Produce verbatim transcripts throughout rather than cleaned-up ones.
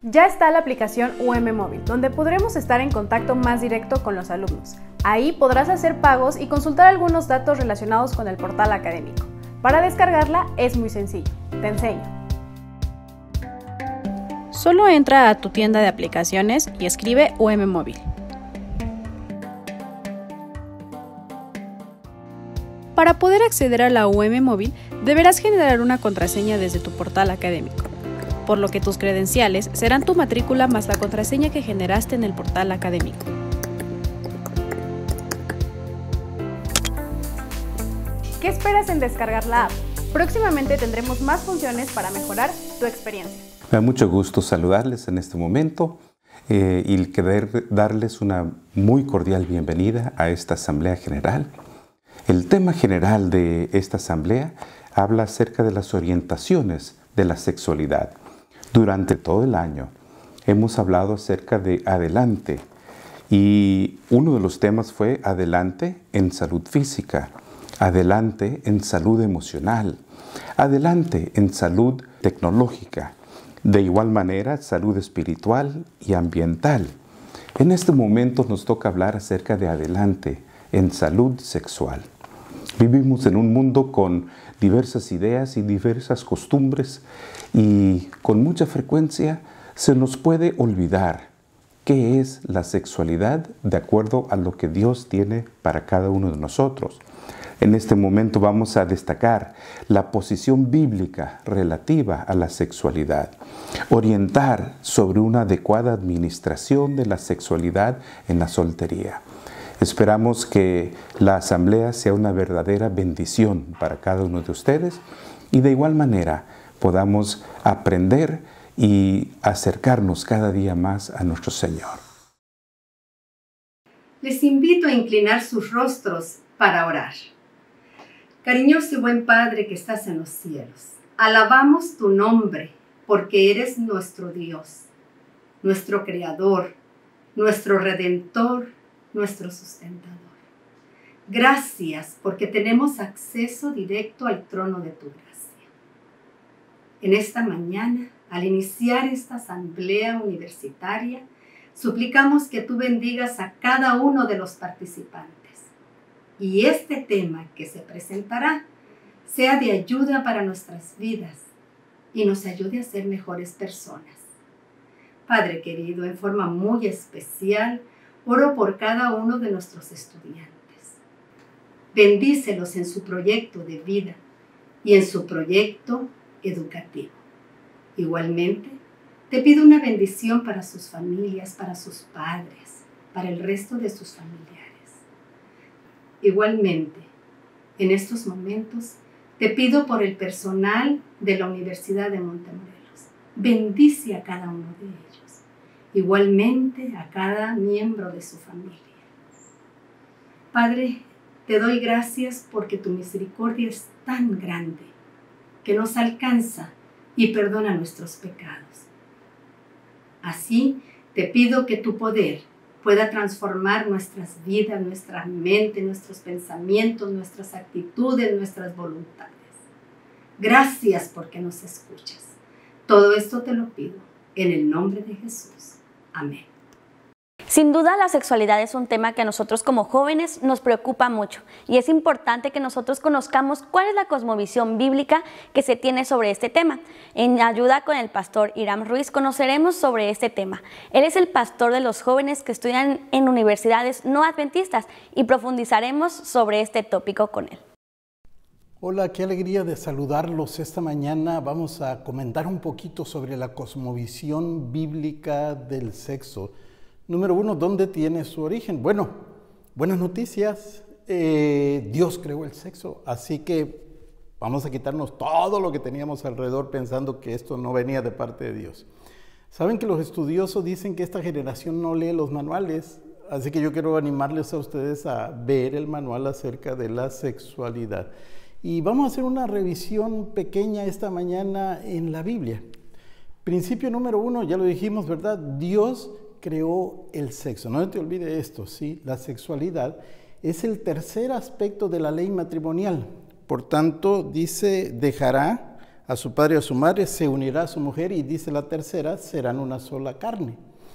Ya está la aplicación U M Móvil, donde podremos estar en contacto más directo con los alumnos. Ahí podrás hacer pagos y consultar algunos datos relacionados con el portal académico. Para descargarla es muy sencillo. Te enseño. Solo entra a tu tienda de aplicaciones y escribe U M Móvil. Para poder acceder a la U M Móvil, deberás generar una contraseña desde tu portal académico, por lo que tus credenciales serán tu matrícula más la contraseña que generaste en el portal académico. ¿Qué esperas en descargar la app? Próximamente tendremos más funciones para mejorar tu experiencia. Me da mucho gusto saludarles en este momento eh, y querer darles una muy cordial bienvenida a esta Asamblea General. El tema general de esta asamblea habla acerca de las orientaciones de la sexualidad. Durante todo el año hemos hablado acerca de adelante y uno de los temas fue adelante en salud física, adelante en salud emocional, adelante en salud tecnológica, de igual manera salud espiritual y ambiental. En este momento nos toca hablar acerca de adelante en salud sexual. Vivimos en un mundo con diversas ideas y diversas costumbres y con mucha frecuencia se nos puede olvidar qué es la sexualidad de acuerdo a lo que Dios tiene para cada uno de nosotros. En este momento vamos a destacar la posición bíblica relativa a la sexualidad, orientar sobre una adecuada administración de la sexualidad en la soltería. Esperamos que la asamblea sea una verdadera bendición para cada uno de ustedes y de igual manera podamos aprender y acercarnos cada día más a nuestro Señor. Les invito a inclinar sus rostros para orar. Cariñoso y buen Padre que estás en los cielos, alabamos tu nombre porque eres nuestro Dios, nuestro Creador, nuestro Redentor, nuestro sustentador. Gracias porque tenemos acceso directo al trono de tu gracia. En esta mañana, al iniciar esta asamblea universitaria, suplicamos que tú bendigas a cada uno de los participantes y este tema que se presentará sea de ayuda para nuestras vidas y nos ayude a ser mejores personas. Padre querido, en forma muy especial, oro por cada uno de nuestros estudiantes. Bendícelos en su proyecto de vida y en su proyecto educativo. Igualmente, te pido una bendición para sus familias, para sus padres, para el resto de sus familiares. Igualmente, en estos momentos, te pido por el personal de la Universidad de Montemorelos. Bendice a cada uno de ellos. Igualmente a cada miembro de su familia. Padre, te doy gracias porque tu misericordia es tan grande que nos alcanza y perdona nuestros pecados. Así te pido que tu poder pueda transformar nuestras vidas, nuestra mente, nuestros pensamientos, nuestras actitudes, nuestras voluntades. Gracias porque nos escuchas. Todo esto te lo pido en el nombre de Jesús. Amén. Sin duda, la sexualidad es un tema que a nosotros como jóvenes nos preocupa mucho y es importante que nosotros conozcamos cuál es la cosmovisión bíblica que se tiene sobre este tema. En ayuda con el pastor Hiram Ruiz conoceremos sobre este tema. Él es el pastor de los jóvenes que estudian en universidades no adventistas y profundizaremos sobre este tópico con él. Hola, qué alegría de saludarlos esta mañana. Vamos a comentar un poquito sobre la cosmovisión bíblica del sexo. Número uno, ¿dónde tiene su origen? Bueno, buenas noticias. Eh, Dios creó el sexo, así que vamos a quitarnos todo lo que teníamos alrededor pensando que esto no venía de parte de Dios. Saben que los estudiosos dicen que esta generación no lee los manuales, así que yo quiero animarles a ustedes a ver el manual acerca de la sexualidad. Y vamos a hacer una revisión pequeña esta mañana en la Biblia. Principio número uno, ya lo dijimos, ¿verdad? Dios creó el sexo. No te olvides esto, ¿sí? La sexualidad es el tercer aspecto de la ley matrimonial. Por tanto, dice, dejará a su padre y a su madre, se unirá a su mujer, y dice la tercera, serán una sola carne.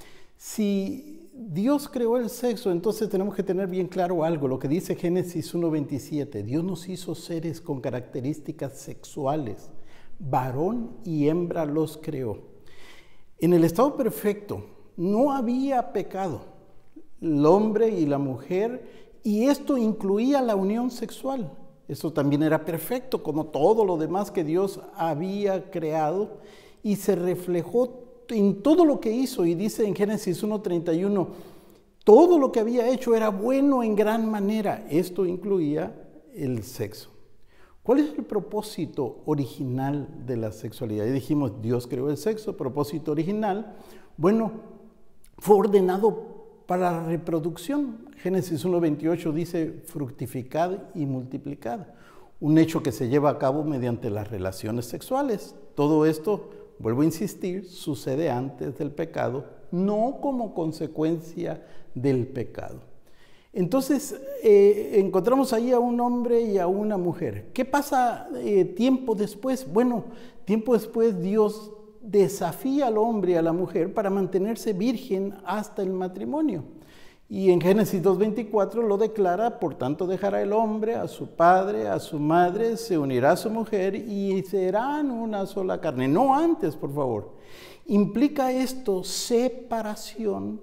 Si Dios creó el sexo, entonces tenemos que tener bien claro algo, lo que dice Génesis uno veintisiete. Dios nos hizo seres con características sexuales, varón y hembra los creó. En el estado perfecto no había pecado, el hombre y la mujer, y esto incluía la unión sexual. Eso también era perfecto, como todo lo demás que Dios había creado, y se reflejó en todo lo que hizo. Y dice en Génesis uno treinta y uno, todo lo que había hecho era bueno en gran manera. Esto incluía el sexo. ¿Cuál es el propósito original de la sexualidad? Y dijimos, Dios creó el sexo, propósito original. Bueno, fue ordenado para la reproducción. Génesis uno veintiocho dice, fructificad y multiplicad. Un hecho que se lleva a cabo mediante las relaciones sexuales. Todo esto, vuelvo a insistir, sucede antes del pecado, no como consecuencia del pecado. Entonces, eh, encontramos ahí a un hombre y a una mujer. ¿Qué pasa eh, tiempo después? Bueno, tiempo después Dios desafía al hombre y a la mujer para mantenerse virgen hasta el matrimonio. Y en Génesis dos veinticuatro lo declara, por tanto dejará el hombre a su padre, a su madre, se unirá a su mujer y serán una sola carne. No antes, por favor. Implica esto separación,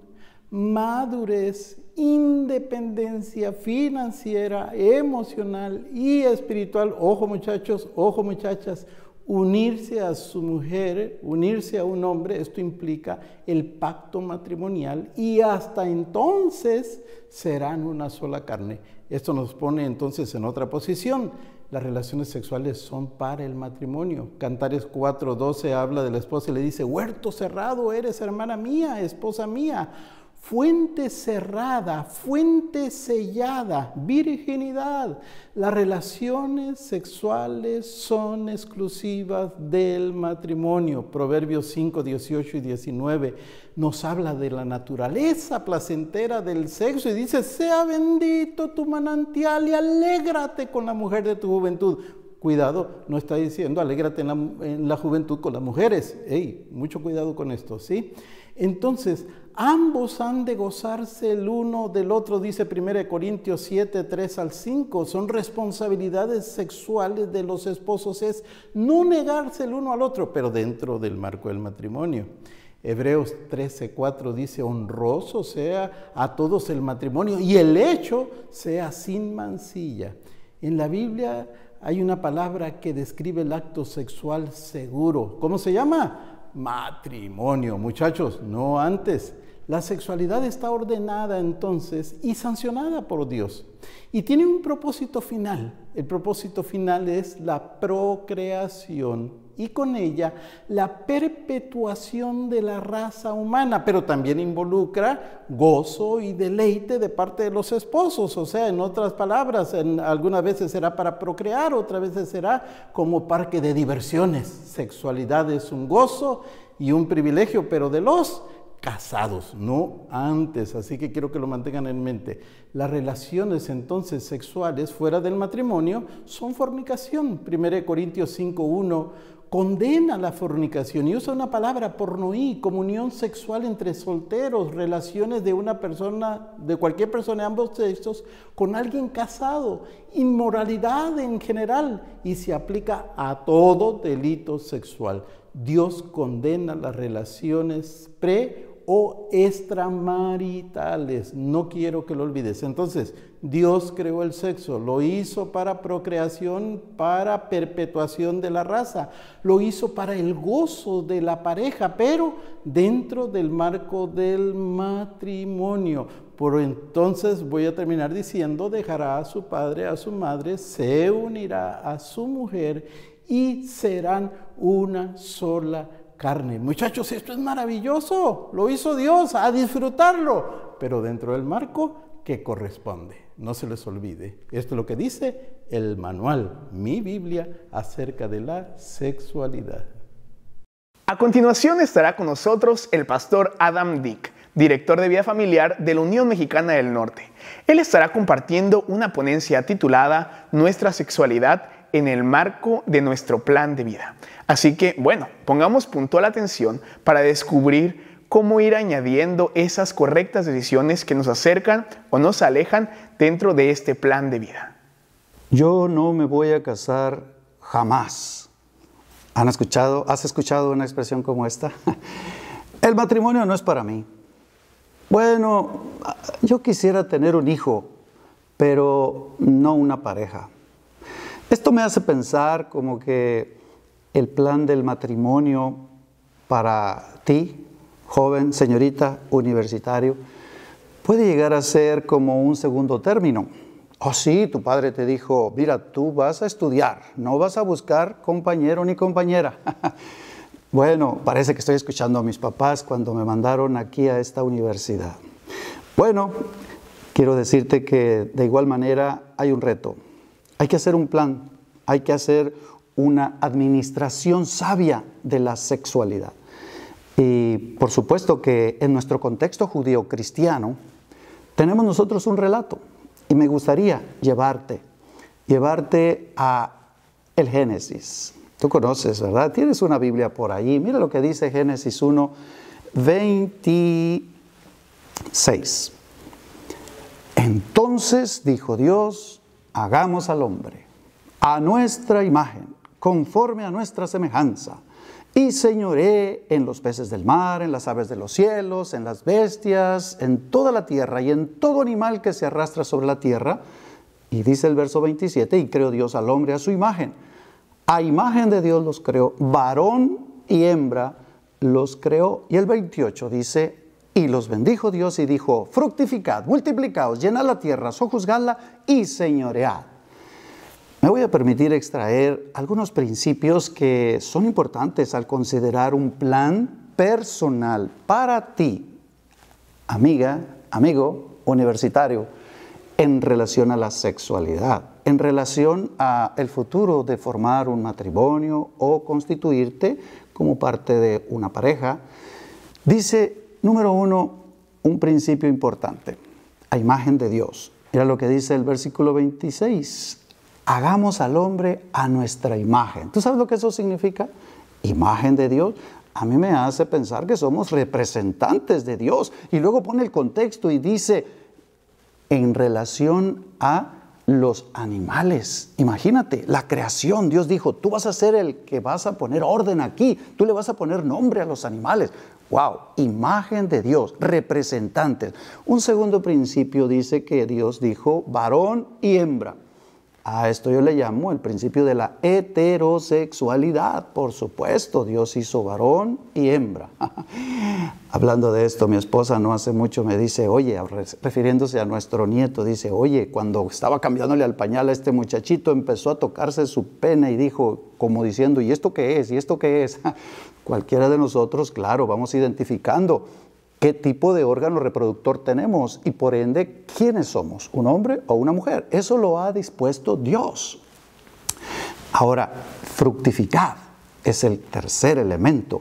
madurez, independencia financiera, emocional y espiritual. Ojo muchachos, ojo muchachas, unirse a su mujer, unirse a un hombre, esto implica el pacto matrimonial, y hasta entonces serán una sola carne. Esto nos pone entonces en otra posición. Las relaciones sexuales son para el matrimonio. Cantares cuatro doce habla de la esposa y le dice, huerto cerrado eres, hermana mía, esposa mía. Fuente cerrada, fuente sellada, virginidad. Las relaciones sexuales son exclusivas del matrimonio. Proverbios cinco, dieciocho y diecinueve nos habla de la naturaleza placentera del sexo y dice, sea bendito tu manantial y alégrate con la mujer de tu juventud. Cuidado, no está diciendo alégrate en la, en la juventud con las mujeres. Ey, mucho cuidado con esto, ¿sí? Entonces, ambos han de gozarse el uno del otro, dice primera Corintios siete, tres al cinco. Son responsabilidades sexuales de los esposos, es no negarse el uno al otro, pero dentro del marco del matrimonio. Hebreos trece, cuatro dice, honroso sea a todos el matrimonio y el hecho sea sin mancilla. En la Biblia hay una palabra que describe el acto sexual seguro. ¿Cómo se llama? Matrimonio, muchachos, no antes. La sexualidad está ordenada entonces y sancionada por Dios. Y tiene un propósito final. El propósito final es la procreación y con ella la perpetuación de la raza humana, pero también involucra gozo y deleite de parte de los esposos. O sea, en otras palabras, en, algunas veces será para procrear, otras veces será como parque de diversiones. Sexualidad es un gozo y un privilegio, pero de los casados, no antes. Así que quiero que lo mantengan en mente. Las relaciones entonces sexuales fuera del matrimonio son fornicación. primera Corintios cinco, uno condena la fornicación y usa una palabra, pornoí, comunión sexual entre solteros, relaciones de una persona, de cualquier persona de ambos sexos, con alguien casado, inmoralidad en general, y se aplica a todo delito sexual. Dios condena las relaciones pre o extramaritales. No quiero que lo olvides. Entonces, Dios creó el sexo, lo hizo para procreación, para perpetuación de la raza, lo hizo para el gozo de la pareja, pero dentro del marco del matrimonio. Por entonces voy a terminar diciendo, dejará a su padre, a su madre, se unirá a su mujer y serán una sola carne. Muchachos, esto es maravilloso, lo hizo Dios, a disfrutarlo, pero dentro del marco que corresponde. No se les olvide, esto es lo que dice el manual, mi Biblia, acerca de la sexualidad. A continuación estará con nosotros el pastor Adam Dick, director de vida familiar de la Unión Mexicana del Norte. Él estará compartiendo una ponencia titulada Nuestra sexualidad en el marco de nuestro plan de vida. Así que, bueno, pongamos puntual atención para descubrir cómo ir añadiendo esas correctas decisiones que nos acercan o nos alejan dentro de este plan de vida. Yo no me voy a casar jamás. ¿Han escuchado? ¿Has escuchado una expresión como esta? El matrimonio no es para mí. Bueno, yo quisiera tener un hijo, pero no una pareja. Esto me hace pensar como que el plan del matrimonio para ti, joven, señorita, universitario, puede llegar a ser como un segundo término. Oh sí, tu padre te dijo, mira, tú vas a estudiar, no vas a buscar compañero ni compañera. Bueno, parece que estoy escuchando a mis papás cuando me mandaron aquí a esta universidad. Bueno, quiero decirte que de igual manera hay un reto. Hay que hacer un plan, hay que hacer una administración sabia de la sexualidad. Y por supuesto que en nuestro contexto judío-cristiano tenemos nosotros un relato. Y me gustaría llevarte, llevarte a el Génesis. Tú conoces, ¿verdad? Tienes una Biblia por ahí. Mira lo que dice Génesis uno, veintiséis. Entonces dijo Dios, hagamos al hombre a nuestra imagen, conforme a nuestra semejanza, y señoré en los peces del mar, en las aves de los cielos, en las bestias, en toda la tierra y en todo animal que se arrastra sobre la tierra. Y dice el verso veintisiete, y creó Dios al hombre a su imagen. A imagen de Dios los creó, varón y hembra los creó. Y el veintiocho dice, y los bendijo Dios y dijo, fructificad, multiplicaos, llenad la tierra, sojuzgadla y señoread. Me voy a permitir extraer algunos principios que son importantes al considerar un plan personal para ti, amiga, amigo, universitario, en relación a la sexualidad, en relación a el futuro de formar un matrimonio o constituirte como parte de una pareja. Dice, número uno, un principio importante, a imagen de Dios. Mira lo que dice el versículo veintiséis. Hagamos al hombre a nuestra imagen. ¿Tú sabes lo que eso significa? Imagen de Dios. A mí me hace pensar que somos representantes de Dios. Y luego pone el contexto y dice, en relación a los animales. Imagínate, la creación. Dios dijo, tú vas a ser el que vas a poner orden aquí. Tú le vas a poner nombre a los animales. ¡Wow! Imagen de Dios, representantes. Un segundo principio dice que Dios dijo varón y hembra. A esto yo le llamo el principio de la heterosexualidad. Por supuesto, Dios hizo varón y hembra. Hablando de esto, mi esposa no hace mucho me dice, oye, refiriéndose a nuestro nieto, dice, oye, cuando estaba cambiándole al pañal a este muchachito, empezó a tocarse su pene y dijo, como diciendo, ¿y esto qué es? ¿Y esto qué es? Cualquiera de nosotros, claro, vamos identificando qué tipo de órgano reproductor tenemos y por ende, ¿quiénes somos? ¿Un hombre o una mujer? Eso lo ha dispuesto Dios. Ahora, fructificad es el tercer elemento.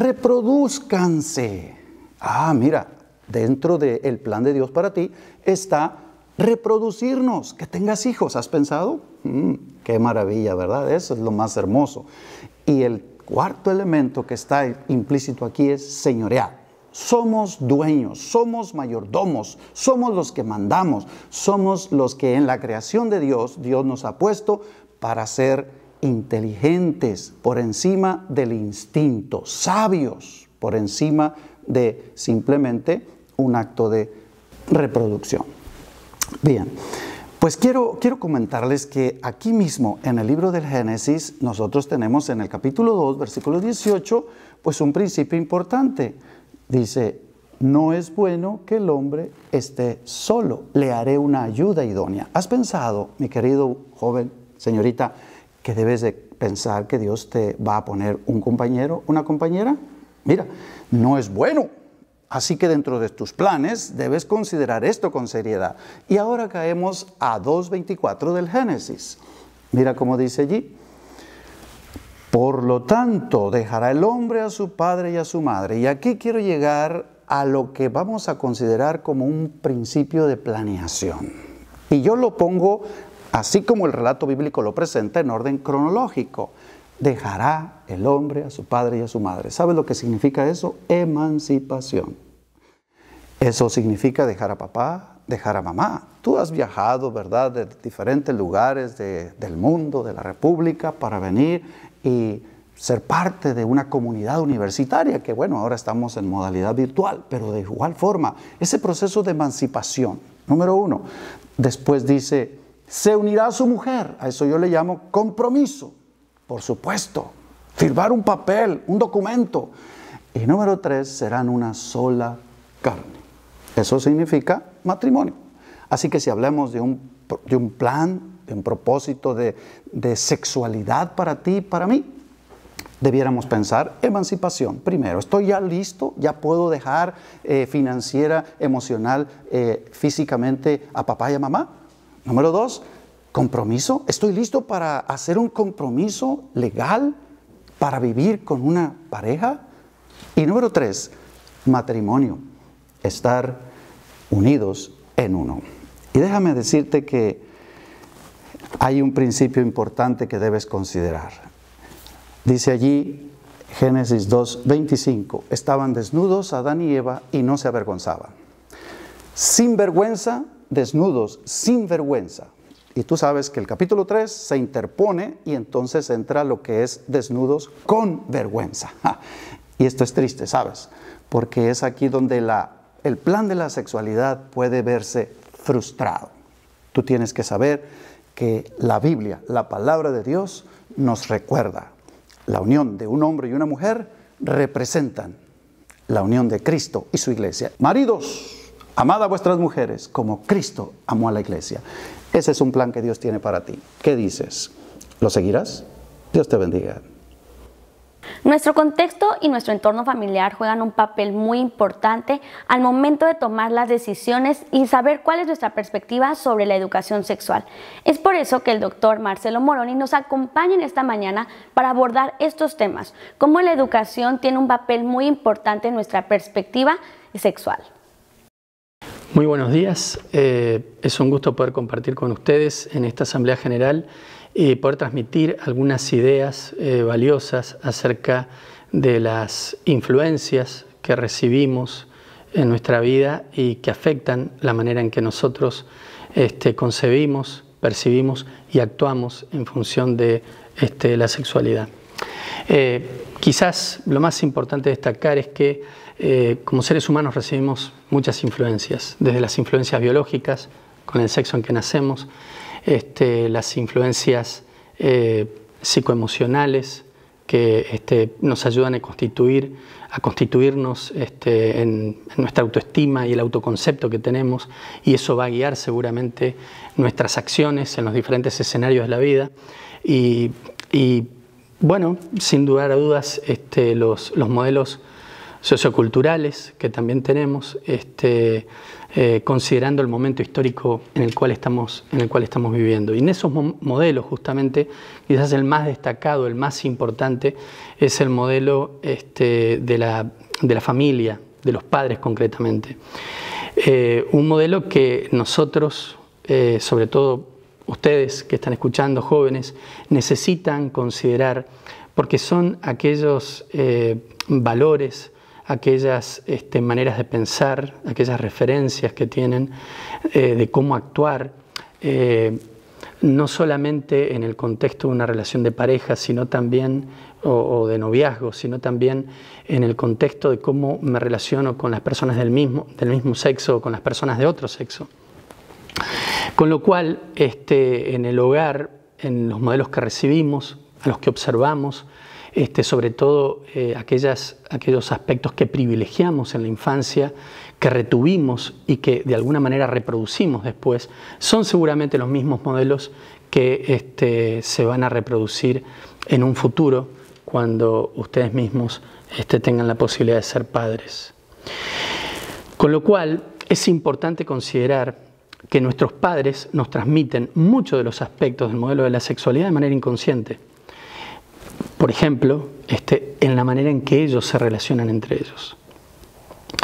Reproduzcanse. Ah, mira, dentro del plan de Dios para ti está reproducirnos, que tengas hijos. ¿Has pensado? Mm, qué maravilla, ¿verdad? Eso es lo más hermoso. Y el cuarto elemento que está implícito aquí es señorear. Somos dueños, somos mayordomos, somos los que mandamos, somos los que en la creación de Dios, Dios nos ha puesto para ser inteligentes por encima del instinto, sabios por encima de simplemente un acto de reproducción. Bien, pues quiero, quiero comentarles que aquí mismo en el libro del Génesis nosotros tenemos en el capítulo dos, versículo dieciocho, pues un principio importante. Dice, no es bueno que el hombre esté solo, le haré una ayuda idónea. ¿Has pensado, mi querido joven, señorita, que debes de pensar que Dios te va a poner un compañero, una compañera? Mira, no es bueno. Así que dentro de tus planes debes considerar esto con seriedad. Y ahora caemos a dos veinticuatro del Génesis. Mira cómo dice allí. Por lo tanto, dejará el hombre a su padre y a su madre. Y aquí quiero llegar a lo que vamos a considerar como un principio de planeación. Y yo lo pongo así como el relato bíblico lo presenta en orden cronológico. Dejará el hombre a su padre y a su madre. ¿Sabes lo que significa eso? Emancipación. Eso significa dejar a papá, dejar a mamá. Tú has viajado, ¿verdad?, de diferentes lugares de, del mundo, de la República, para venir y ser parte de una comunidad universitaria, que bueno, ahora estamos en modalidad virtual, pero de igual forma, ese proceso de emancipación, número uno. Después dice, se unirá a su mujer, a eso yo le llamo compromiso, por supuesto, firmar un papel, un documento. Y número tres, serán una sola carne. Eso significa matrimonio. Así que si hablamos de un, de un plan, de un propósito de, de sexualidad para ti y para mí, debiéramos pensar emancipación. Primero, ¿estoy ya listo? ¿Ya puedo dejar eh, financiera, emocional, eh, físicamente a papá y a mamá? Número dos, compromiso. ¿Estoy listo para hacer un compromiso legal para vivir con una pareja? Y número tres, matrimonio. Estar unidos en uno. Y déjame decirte que hay un principio importante que debes considerar. Dice allí, Génesis dos, veinticinco, estaban desnudos Adán y Eva y no se avergonzaban. Sin vergüenza, desnudos, sin vergüenza. Y tú sabes que el capítulo tres se interpone y entonces entra lo que es desnudos con vergüenza. Y esto es triste, ¿sabes? Porque es aquí donde la, el plan de la sexualidad puede verse frustrado. Tú tienes que saber que la Biblia, la palabra de Dios, nos recuerda la unión de un hombre y una mujer representan la unión de Cristo y su iglesia. Maridos, amad a vuestras mujeres como Cristo amó a la iglesia. Ese es un plan que Dios tiene para ti. ¿Qué dices? ¿Lo seguirás? Dios te bendiga. Nuestro contexto y nuestro entorno familiar juegan un papel muy importante al momento de tomar las decisiones y saber cuál es nuestra perspectiva sobre la educación sexual. Es por eso que el doctor Marcelo Moroni nos acompaña en esta mañana para abordar estos temas, cómo la educación tiene un papel muy importante en nuestra perspectiva sexual. Muy buenos días, eh, es un gusto poder compartir con ustedes en esta Asamblea General y poder transmitir algunas ideas eh, valiosas acerca de las influencias que recibimos en nuestra vida y que afectan la manera en que nosotros este, concebimos, percibimos y actuamos en función de este, la sexualidad. Eh, quizás lo más importante destacar es que eh, como seres humanos recibimos muchas influencias, desde las influencias biológicas, con el sexo en que nacemos, Este, las influencias eh, psicoemocionales que este, nos ayudan a constituir, a constituirnos este, en, en nuestra autoestima y el autoconcepto que tenemos, y eso va a guiar seguramente nuestras acciones en los diferentes escenarios de la vida. Y, y bueno, sin lugar a dudas, este, los, los modelos socioculturales que también tenemos, este, Eh, considerando el momento histórico en el cual estamos, en el cual estamos viviendo. Y en esos mo modelos, justamente, quizás el más destacado, el más importante, es el modelo este, de, la, de la familia, de los padres concretamente. Eh, un modelo que nosotros, eh, sobre todo ustedes que están escuchando, jóvenes, necesitan considerar, porque son aquellos eh, valores, aquellas este, maneras de pensar, aquellas referencias que tienen eh, de cómo actuar, eh, no solamente en el contexto de una relación de pareja, sino también, o, o de noviazgo, sino también en el contexto de cómo me relaciono con las personas del mismo, del mismo sexo o con las personas de otro sexo. Con lo cual, este, en el hogar, en los modelos que recibimos, a los que observamos, Este, sobre todo eh, aquellas, aquellos aspectos que privilegiamos en la infancia, que retuvimos y que de alguna manera reproducimos después, son seguramente los mismos modelos que este, se van a reproducir en un futuro cuando ustedes mismos este, tengan la posibilidad de ser padres. Con lo cual es importante considerar que nuestros padres nos transmiten muchos de los aspectos del modelo de la sexualidad de manera inconsciente. Por ejemplo, este, en la manera en que ellos se relacionan entre ellos.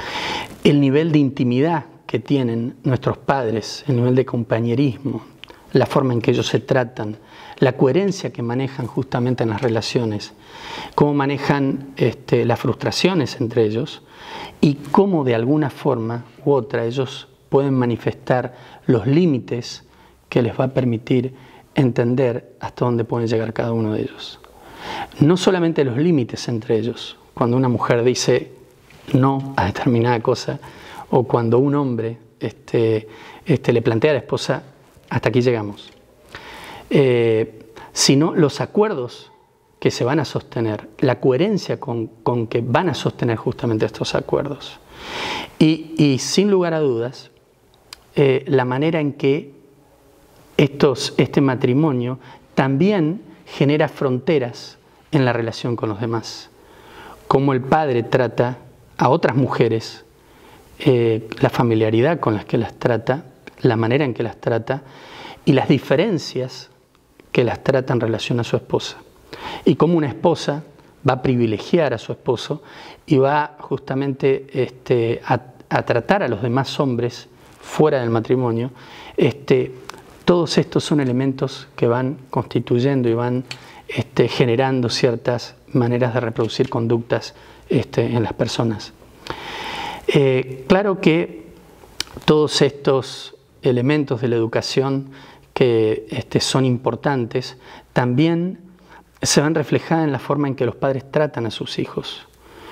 El nivel de intimidad que tienen nuestros padres, el nivel de compañerismo, la forma en que ellos se tratan, la coherencia que manejan justamente en las relaciones, cómo manejan este, las frustraciones entre ellos y cómo de alguna forma u otra ellos pueden manifestar los límites que les va a permitir entender hasta dónde pueden llegar cada uno de ellos. No solamente los límites entre ellos, cuando una mujer dice no a determinada cosa, o cuando un hombre este, este, le plantea a la esposa, hasta aquí llegamos, eh, sino los acuerdos que se van a sostener, la coherencia con, con que van a sostener justamente estos acuerdos. Y, y sin lugar a dudas, eh, la manera en que estos, este matrimonio también genera fronteras en la relación con los demás. Cómo el padre trata a otras mujeres, eh, la familiaridad con las que las trata, la manera en que las trata y las diferencias que las trata en relación a su esposa. Y cómo una esposa va a privilegiar a su esposo y va justamente este, a, a tratar a los demás hombres fuera del matrimonio. Este, todos estos son elementos que van constituyendo y van este, generando ciertas maneras de reproducir conductas este, en las personas. Eh, claro que todos estos elementos de la educación que este, son importantes, también se van reflejadas en la forma en que los padres tratan a sus hijos,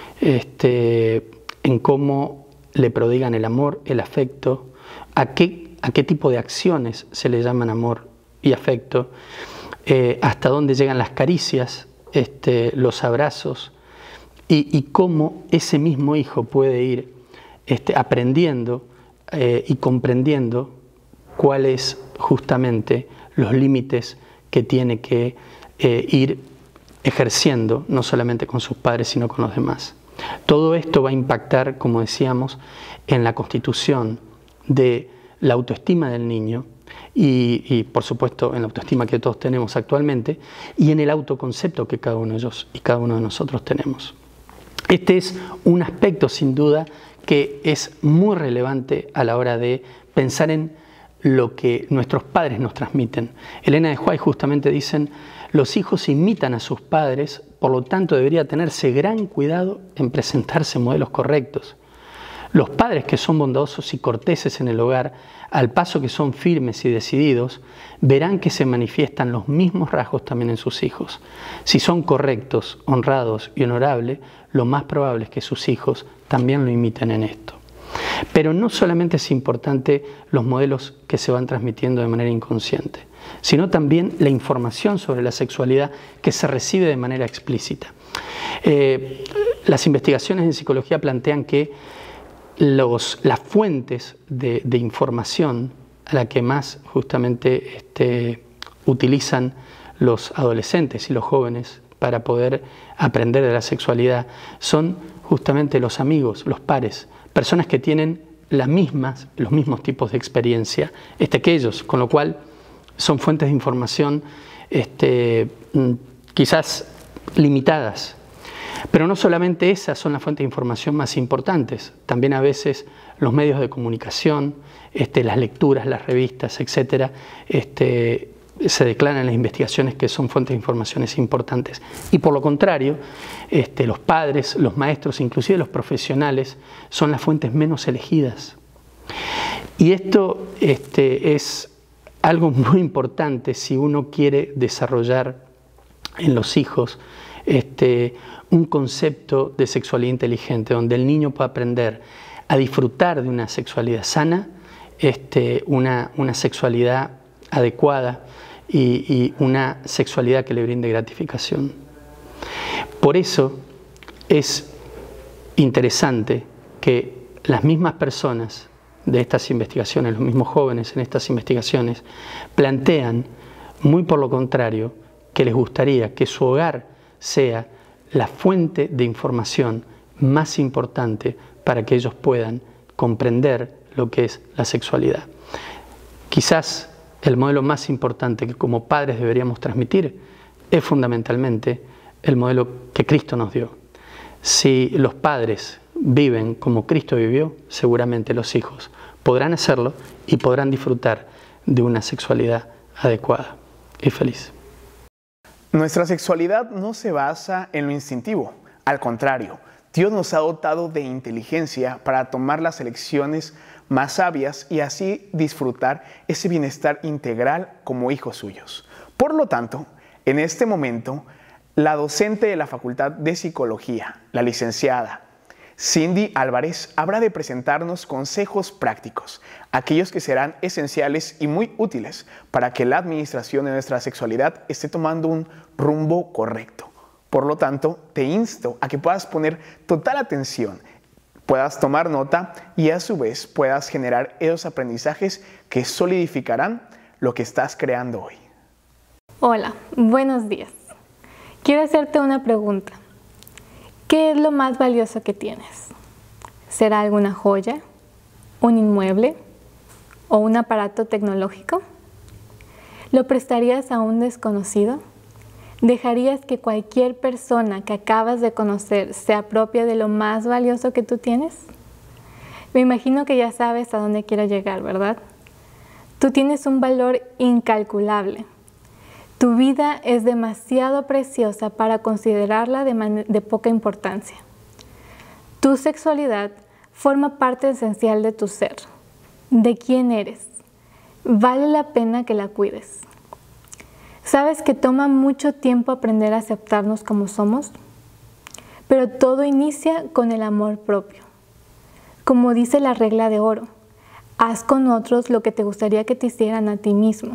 este, en cómo le prodigan el amor, el afecto, a qué, a qué tipo de acciones se le llaman amor y afecto, eh, hasta dónde llegan las caricias, este, los abrazos, y, y cómo ese mismo hijo puede ir este, aprendiendo eh, y comprendiendo cuáles justamente los límites que tiene que eh, ir ejerciendo, no solamente con sus padres, sino con los demás. Todo esto va a impactar, como decíamos, en la constitución de la autoestima del niño y, y, por supuesto, en la autoestima que todos tenemos actualmente y en el autoconcepto que cada uno de ellos y cada uno de nosotros tenemos. Este es un aspecto, sin duda, que es muy relevante a la hora de pensar en lo que nuestros padres nos transmiten. Elena de White justamente dicen: los hijos imitan a sus padres, por lo tanto debería tenerse gran cuidado en presentarse modelos correctos. Los padres que son bondadosos y corteses en el hogar, al paso que son firmes y decididos, verán que se manifiestan los mismos rasgos también en sus hijos. Si son correctos, honrados y honorables, lo más probable es que sus hijos también lo imiten en esto. Pero no solamente es importante los modelos que se van transmitiendo de manera inconsciente, sino también la información sobre la sexualidad que se recibe de manera explícita. Eh, las investigaciones en psicología plantean que los, las fuentes de, de información a la que más justamente este, utilizan los adolescentes y los jóvenes para poder aprender de la sexualidad son justamente los amigos, los pares, personas que tienen las mismas, los mismos tipos de experiencia este, que ellos, con lo cual son fuentes de información este, quizás limitadas. Pero no solamente esas son las fuentes de información más importantes, también a veces los medios de comunicación, este, las lecturas, las revistas, etcétera, este, se declaran en las investigaciones que son fuentes de informaciones importantes. Y por lo contrario, este, los padres, los maestros, inclusive los profesionales, son las fuentes menos elegidas. Y esto este, es algo muy importante si uno quiere desarrollar en los hijos este, un concepto de sexualidad inteligente, donde el niño pueda aprender a disfrutar de una sexualidad sana, este, una, una sexualidad adecuada y, y una sexualidad que le brinde gratificación. Por eso es interesante que las mismas personas de estas investigaciones, los mismos jóvenes en estas investigaciones, plantean, muy por lo contrario, que les gustaría que su hogar sea la fuente de información más importante para que ellos puedan comprender lo que es la sexualidad. Quizás el modelo más importante que como padres deberíamos transmitir es fundamentalmente el modelo que Cristo nos dio. Si los padres viven como Cristo vivió, seguramente los hijos podrán hacerlo y podrán disfrutar de una sexualidad adecuada y feliz. Nuestra sexualidad no se basa en lo instintivo, al contrario, Dios nos ha dotado de inteligencia para tomar las elecciones más sabias y así disfrutar ese bienestar integral como hijos suyos. Por lo tanto, en este momento, la docente de la Facultad de Psicología, la licenciada Cindy Álvarez, habrá de presentarnos consejos prácticos, aquellos que serán esenciales y muy útiles para que la administración de nuestra sexualidad esté tomando un rumbo correcto. Por lo tanto, te insto a que puedas poner total atención, puedas tomar nota y a su vez puedas generar esos aprendizajes que solidificarán lo que estás creando hoy. Hola, buenos días. Quiero hacerte una pregunta. ¿Qué es lo más valioso que tienes? ¿Será alguna joya, un inmueble o un aparato tecnológico? ¿Lo prestarías a un desconocido? ¿Dejarías que cualquier persona que acabas de conocer se apropie de lo más valioso que tú tienes? Me imagino que ya sabes a dónde quiero llegar, ¿verdad? Tú tienes un valor incalculable. Tu vida es demasiado preciosa para considerarla de, de poca importancia. Tu sexualidad forma parte esencial de tu ser, de quién eres. Vale la pena que la cuides. ¿Sabes que toma mucho tiempo aprender a aceptarnos como somos? Pero todo inicia con el amor propio. Como dice la regla de oro, haz con otros lo que te gustaría que te hicieran a ti mismo.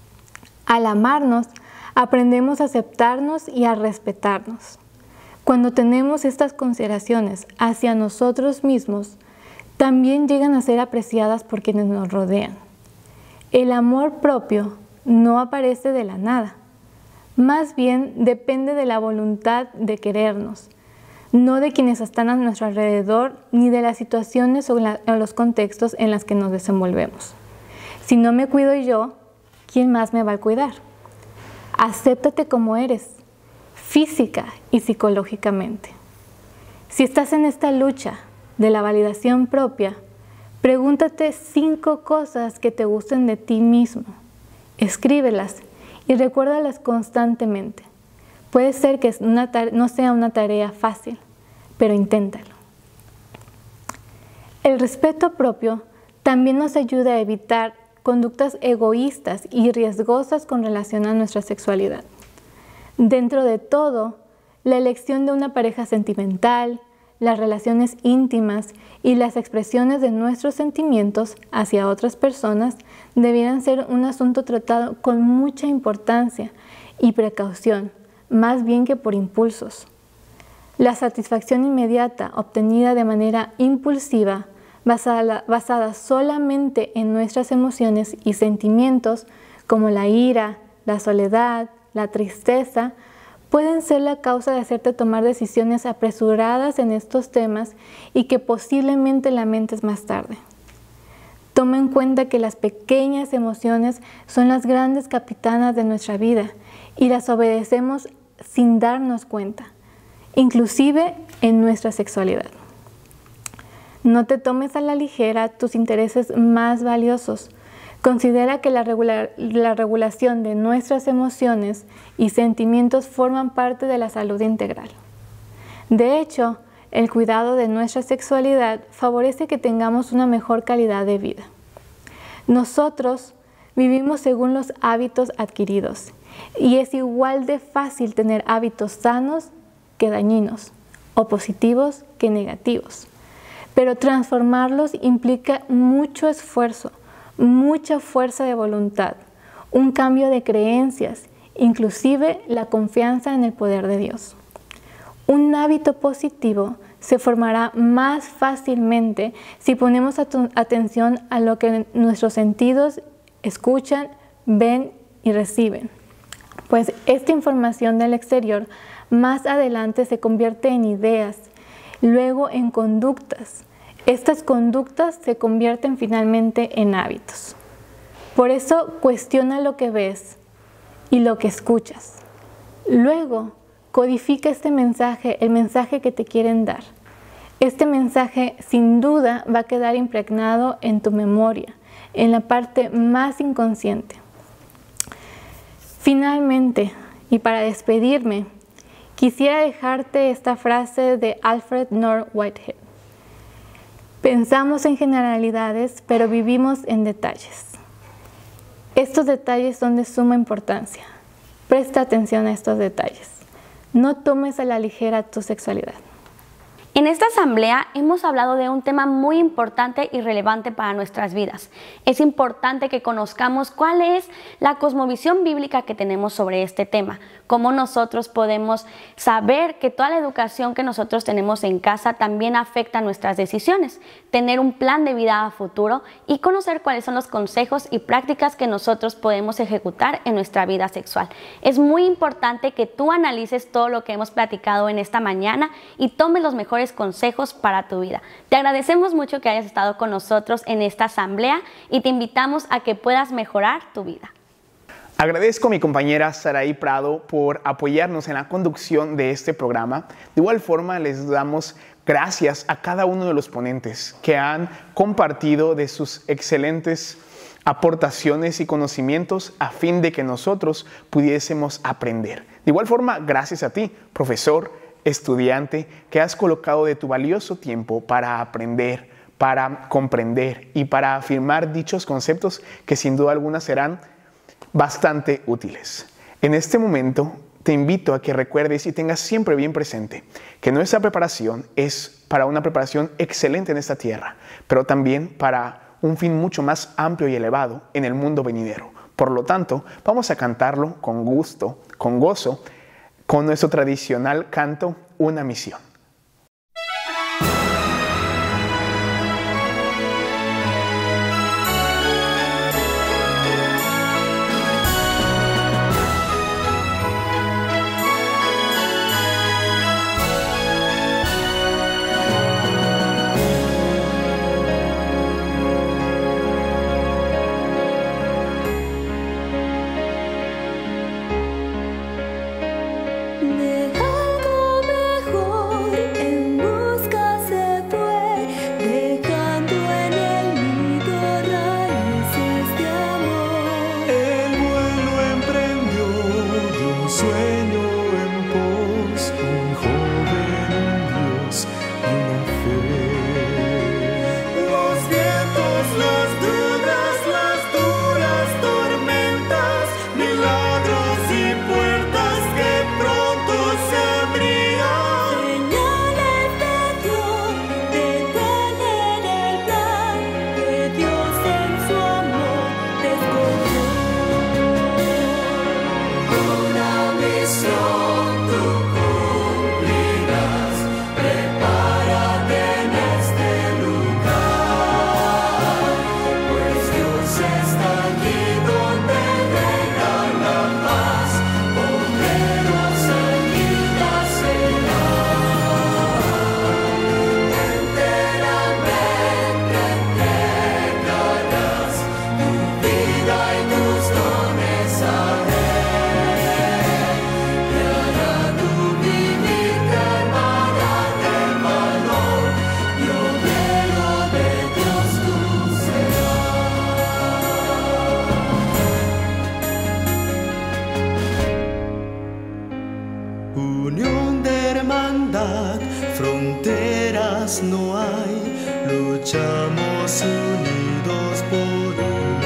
Al amarnos, aprendemos a aceptarnos y a respetarnos. Cuando tenemos estas consideraciones hacia nosotros mismos, también llegan a ser apreciadas por quienes nos rodean. El amor propio no aparece de la nada. Más bien depende de la voluntad de querernos, no de quienes están a nuestro alrededor ni de las situaciones o, la, o los contextos en los que nos desenvolvemos. Si no me cuido yo, ¿quién más me va a cuidar? Acéptate como eres, física y psicológicamente. Si estás en esta lucha de la validación propia, pregúntate cinco cosas que te gusten de ti mismo. Escríbelas y recuérdalas constantemente. Puede ser que una no sea una tarea fácil, pero inténtalo. El respeto propio también nos ayuda a evitar conductas egoístas y riesgosas con relación a nuestra sexualidad. Dentro de todo, la elección de una pareja sentimental, las relaciones íntimas y las expresiones de nuestros sentimientos hacia otras personas debieran ser un asunto tratado con mucha importancia y precaución, más bien que por impulsos. La satisfacción inmediata obtenida de manera impulsiva, basada, basada solamente en nuestras emociones y sentimientos como la ira, la soledad, la tristeza, pueden ser la causa de hacerte tomar decisiones apresuradas en estos temas y que posiblemente lamentes más tarde. Toma en cuenta que las pequeñas emociones son las grandes capitanas de nuestra vida y las obedecemos sin darnos cuenta, inclusive en nuestra sexualidad. No te tomes a la ligera tus intereses más valiosos. Considera que la, regular, la regulación de nuestras emociones y sentimientos forman parte de la salud integral. De hecho, el cuidado de nuestra sexualidad favorece que tengamos una mejor calidad de vida. Nosotros vivimos según los hábitos adquiridos y es igual de fácil tener hábitos sanos que dañinos o positivos que negativos. Pero transformarlos implica mucho esfuerzo, mucha fuerza de voluntad, un cambio de creencias, inclusive la confianza en el poder de Dios. Un hábito positivo se formará más fácilmente si ponemos atención a lo que nuestros sentidos escuchan, ven y reciben. Pues esta información del exterior más adelante se convierte en ideas, luego en conductas. Estas conductas se convierten finalmente en hábitos. Por eso cuestiona lo que ves y lo que escuchas. Luego codifica este mensaje, el mensaje que te quieren dar. Este mensaje sin duda va a quedar impregnado en tu memoria, en la parte más inconsciente. Finalmente, y para despedirme, quisiera dejarte esta frase de Alfred North Whitehead. Pensamos en generalidades, pero vivimos en detalles. Estos detalles son de suma importancia. Presta atención a estos detalles. No tomes a la ligera tu sexualidad. En esta asamblea hemos hablado de un tema muy importante y relevante para nuestras vidas. Es importante que conozcamos cuál es la cosmovisión bíblica que tenemos sobre este tema, cómo nosotros podemos saber que toda la educación que nosotros tenemos en casa también afecta nuestras decisiones, tener un plan de vida a futuro y conocer cuáles son los consejos y prácticas que nosotros podemos ejecutar en nuestra vida sexual. Es muy importante que tú analices todo lo que hemos platicado en esta mañana y tomes los mejores consejos para tu vida. Te agradecemos mucho que hayas estado con nosotros en esta asamblea y te invitamos a que puedas mejorar tu vida. Agradezco a mi compañera Saraí Prado por apoyarnos en la conducción de este programa. De igual forma, les damos gracias a cada uno de los ponentes que han compartido de sus excelentes aportaciones y conocimientos a fin de que nosotros pudiésemos aprender. De igual forma, gracias a ti, profesor, estudiante, que has colocado de tu valioso tiempo para aprender, para comprender y para afirmar dichos conceptos que sin duda alguna serán bastante útiles. En este momento te invito a que recuerdes y tengas siempre bien presente que nuestra preparación es para una preparación excelente en esta tierra, pero también para un fin mucho más amplio y elevado en el mundo venidero. Por lo tanto, vamos a cantarlo con gusto, con gozo, con nuestro tradicional canto, Una Misión. fronteras no hay, luchamos unidos por un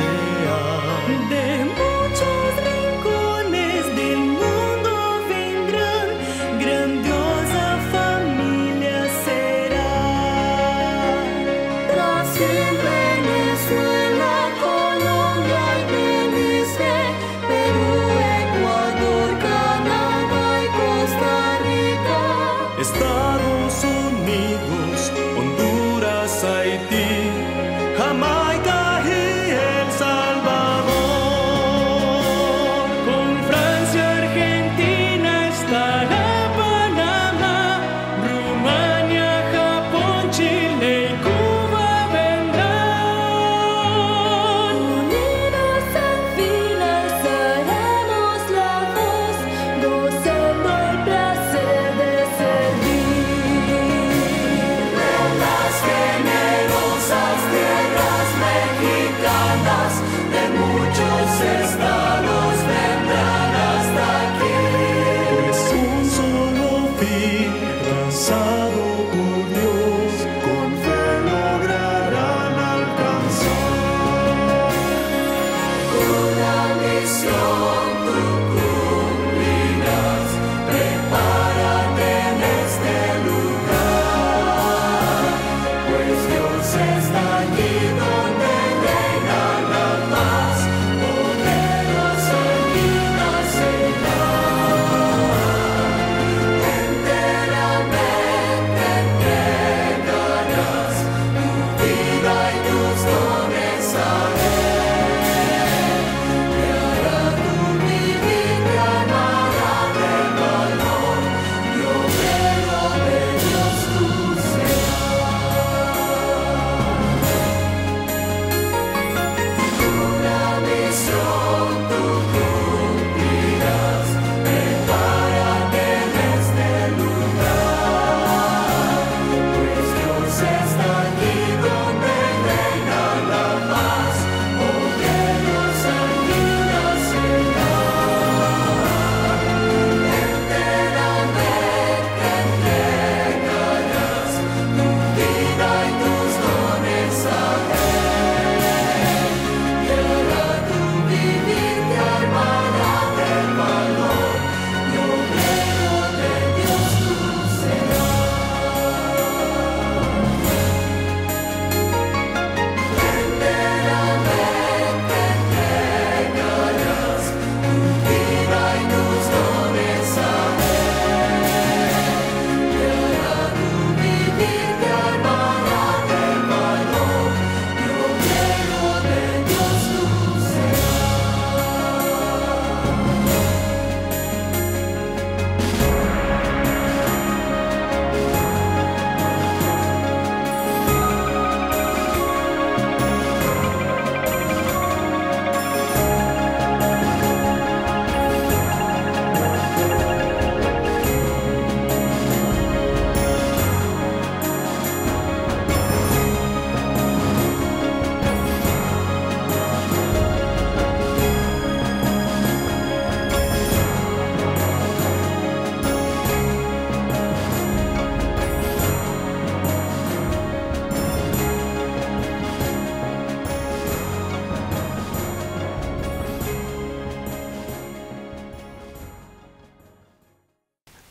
ideal. De muchos rincones del mundo vendrán, grandiosa familia será. Brasil, Venezuela, Colombia y Belice, Perú, Ecuador, Canadá y Costa Rica, Estados Unidos, Honduras, Haití.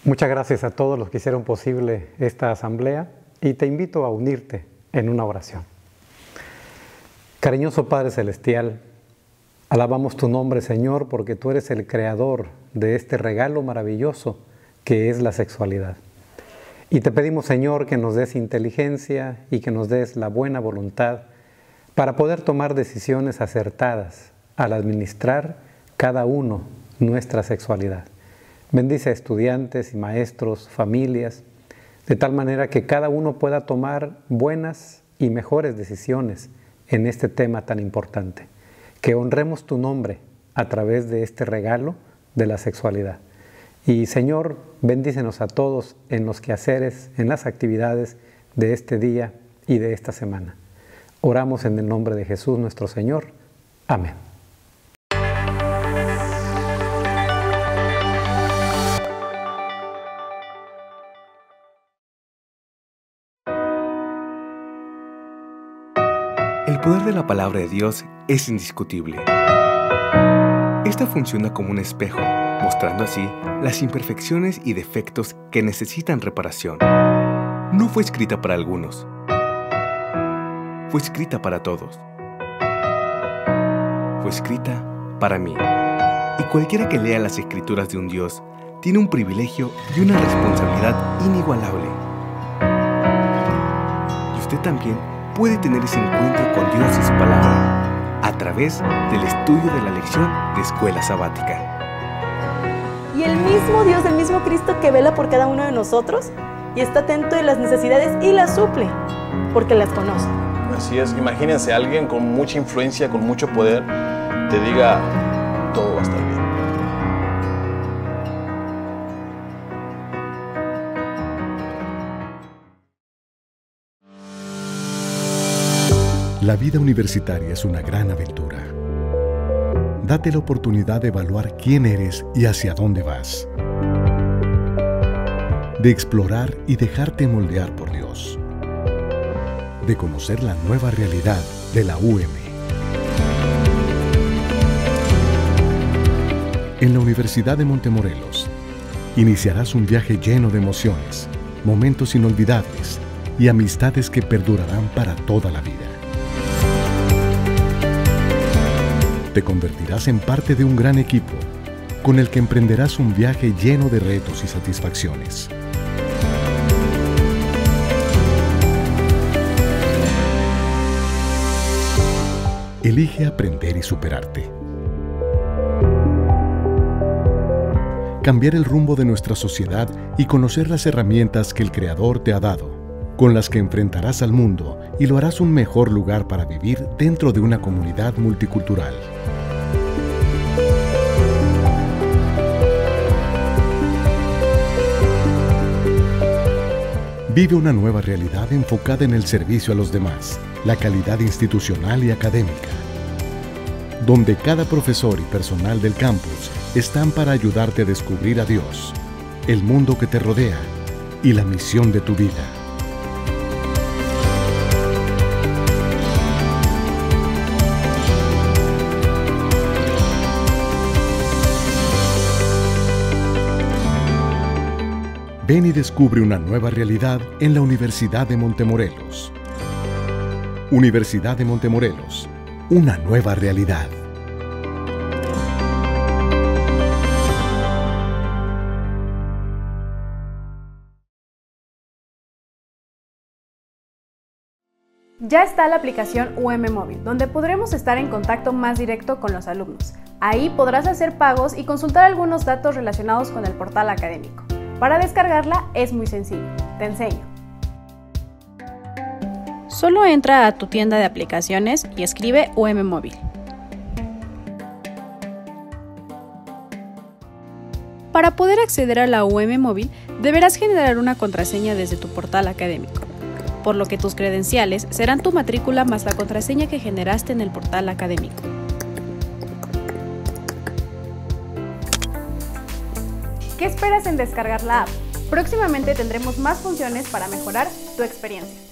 Muchas gracias a todos los que hicieron posible esta asamblea y te invito a unirte en una oración. Cariñoso Padre Celestial, alabamos tu nombre, Señor, porque tú eres el creador de este regalo maravilloso que es la sexualidad. Y te pedimos, Señor, que nos des inteligencia y que nos des la buena voluntad para poder tomar decisiones acertadas al administrar cada uno nuestra sexualidad. Bendice a estudiantes y maestros, familias, de tal manera que cada uno pueda tomar buenas y mejores decisiones en este tema tan importante. Que honremos tu nombre a través de este regalo de la sexualidad. Y Señor, bendícenos a todos en los quehaceres, en las actividades de este día y de esta semana. Oramos en el nombre de Jesús nuestro Señor. Amén. El poder de la palabra de Dios es indiscutible. Esta funciona como un espejo, mostrando así las imperfecciones y defectos que necesitan reparación. No fue escrita para algunos, fue escrita para todos. Fue escrita para mí. Y cualquiera que lea las escrituras de un Dios tiene un privilegio y una responsabilidad inigualable. Y usted también puede tener ese encuentro con Dios y su palabra a través del estudio de la lección de Escuela Sabática. Y el mismo Dios, el mismo Cristo que vela por cada uno de nosotros y está atento de las necesidades y las suple, porque las conoce. Así es, imagínense alguien con mucha influencia, con mucho poder, te diga, todo va a estar bien. La vida universitaria es una gran aventura. Date la oportunidad de evaluar quién eres y hacia dónde vas. De explorar y dejarte moldear por Dios. De conocer la nueva realidad de la U M. En la Universidad de Montemorelos, iniciarás un viaje lleno de emociones, momentos inolvidables y amistades que perdurarán para toda la vida. Te convertirás en parte de un gran equipo con el que emprenderás un viaje lleno de retos y satisfacciones. Elige aprender y superarte. Cambiar el rumbo de nuestra sociedad y conocer las herramientas que el Creador te ha dado, con las que enfrentarás al mundo y lo harás un mejor lugar para vivir dentro de una comunidad multicultural. Vive una nueva realidad enfocada en el servicio a los demás, la calidad institucional y académica, donde cada profesor y personal del campus están para ayudarte a descubrir a Dios, el mundo que te rodea y la misión de tu vida. Ven y descubre una nueva realidad en la Universidad de Montemorelos. Universidad de Montemorelos, una nueva realidad. Ya está la aplicación U M Móvil, donde podremos estar en contacto más directo con los alumnos. Ahí podrás hacer pagos y consultar algunos datos relacionados con el portal académico. Para descargarla es muy sencillo, te enseño. Solo entra a tu tienda de aplicaciones y escribe U M Móvil. Para poder acceder a la U M Móvil, deberás generar una contraseña desde tu portal académico, por lo que tus credenciales serán tu matrícula más la contraseña que generaste en el portal académico. ¿Qué esperas en descargar la app? Próximamente tendremos más funciones para mejorar tu experiencia.